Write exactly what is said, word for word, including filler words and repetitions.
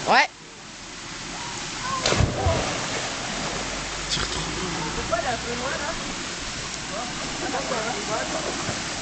Ouais. Tire trop. Pourquoi elle est un peu loin là?